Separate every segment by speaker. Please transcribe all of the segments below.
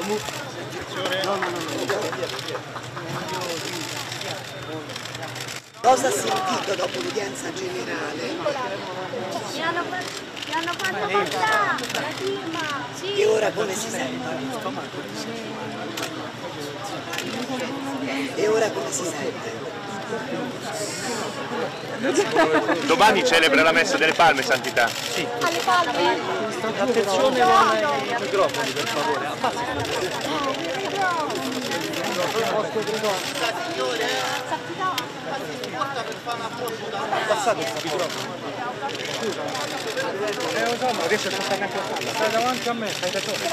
Speaker 1: Cosa ha sentito dopo l'udienza generale?
Speaker 2: Mi hanno fatto passare la firma, sì.
Speaker 1: E ora come si sente? E ora come si sente?
Speaker 3: Domani celebra la messa delle palme, Santità. Sì.
Speaker 2: Alle palme.
Speaker 4: Attenzione ai microfoni, per favore. Passate il microfono. Lo so, ma riesci a portarmi anche la palla. Stai davanti a me, stai da solo.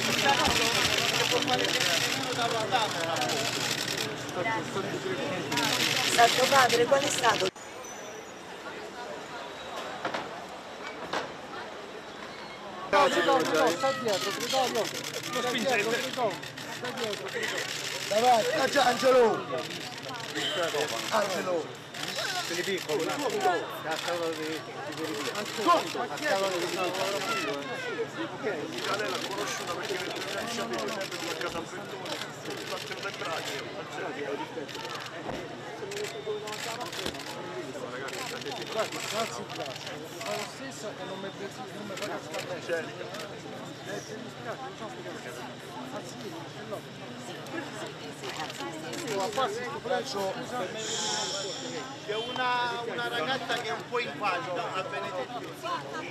Speaker 1: Santo Padre, qual è stato?
Speaker 4: Sta dietro, Gregorio. Lo spingete. Stai dietro. Davanti, Angelo. Angelo. Quelli piccoli, a scatola di quelli piccoli. A scatola di quelli piccoli.
Speaker 3: Lei l'ha conosciuta perché nel 2019 sempre sulla casa a Brettone, faccio il braccio.
Speaker 4: Guardi, grazie, fa lo stesso e non mi paga scarpetta. Mi dispiace, non so spiegare. Anzi, ce l'ho. A farsi questo prezzo.
Speaker 5: C'è una ragazza che è un po' invalida a Benedetto.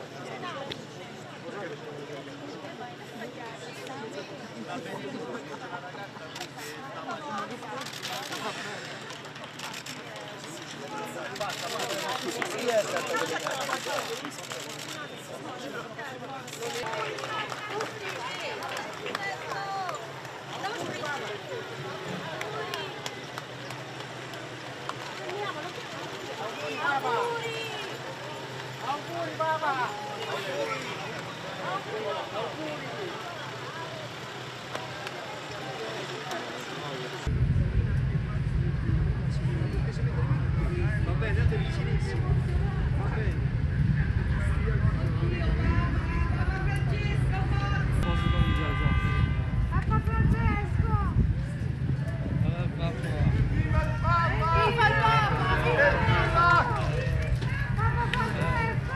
Speaker 4: Auguri papà!
Speaker 5: Va bene, andate vicinissimo. Va bene.
Speaker 2: Papa Francesco! Viva il Papa! Viva il Papa! Papa Francesco!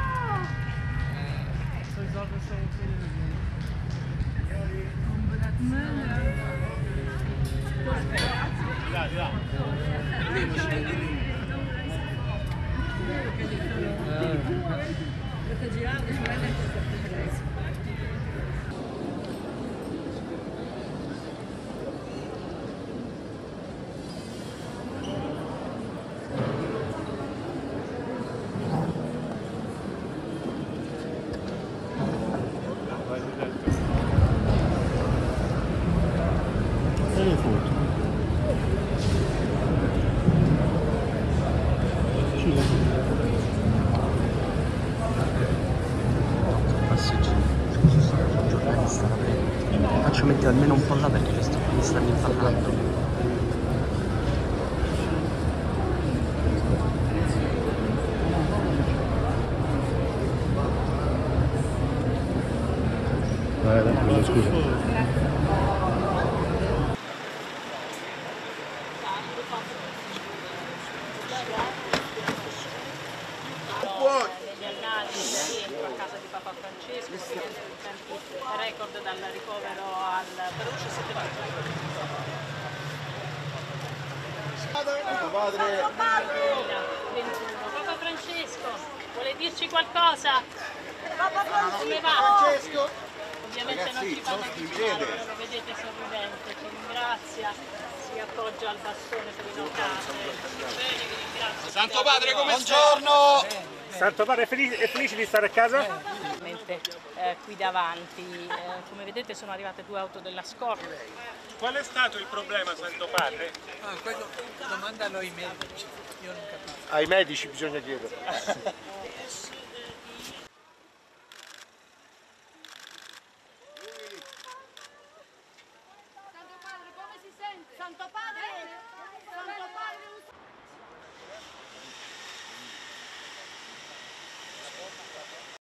Speaker 6: Faccio mettere almeno un po' là perché mi stanno impallando. Scusa.
Speaker 7: Rientro a casa di Papa Francesco, ovviamente in tempi record dal ricovero al Peruccio 7 maggio.
Speaker 5: Padre!
Speaker 7: 21. Papa Francesco, vuole dirci qualcosa?
Speaker 2: Papa
Speaker 7: Come va?
Speaker 5: Francesco!
Speaker 7: Ovviamente non ci fa avvicinare, lo vedete sorridente, ci ringrazia, si appoggia al bastone per i notati. Bene, vi ringrazio.
Speaker 5: Santo Padre, come stai? Buongiorno!
Speaker 3: Santo Padre, è felice di stare a casa?
Speaker 7: Qui davanti, come vedete sono arrivate 2 auto della scorta.
Speaker 3: Qual è stato il problema, Santo Padre?
Speaker 8: Quello domandano ai medici, io non capisco.
Speaker 3: Ai medici bisogna chiedere.